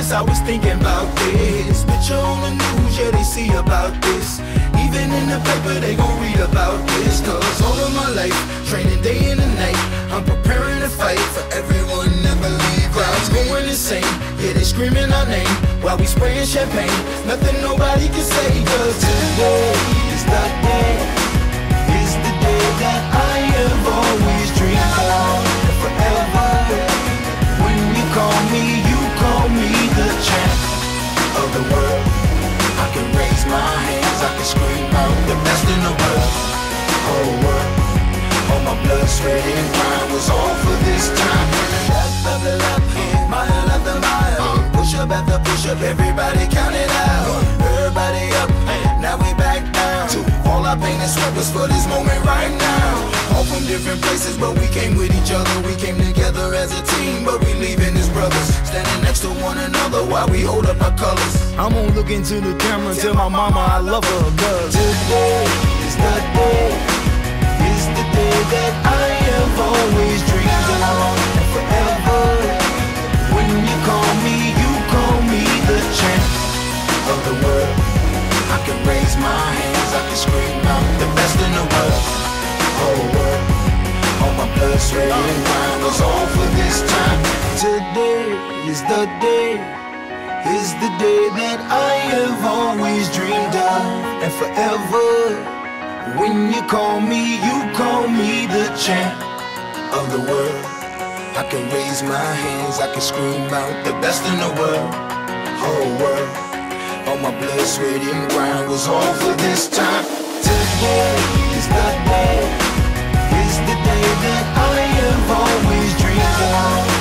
I was thinking about this. Picture on the news, yeah, they see about this. Even in the paper, they gon' read about this. Cause all of my life, training day and night, I'm preparing to fight for everyone that believe. Crowds going insane, yeah, they screaming our name while we spraying champagne. Nothing nobody can say, cause today is the day, is the day that I have always dreamed of. Forever, when you call me the champ of the world. I can raise my hands, I can scream out the best in the world. Whole world, all my blood, sweat and grind was all for this time. Lap after lap, mile after mile, push up after push up, everybody count it out. Everybody up, now we back down. All our pain and sweat was for this moment right now. All from different places, but we came with each other. We came together as a team, but we leaving as brothers, standing next to one another while we hold up our colors. I'm gonna look into the camera and tell my mama I love her, cause today is the day, is the day that I have always dreamed of. And forever, when you call me the champ of the world. I can raise my hands, I can scream out the best in the world. Whole world, all my blood, sweat and grind was all for this time. Today is the day, is the day that I have always dreamed of. And forever, when you call me the champ of the world. I can raise my hands, I can scream out the best in the world. Whole world, all my blood, sweat and grind was all for this time. Today is the day, is the day that I have always dreamed of.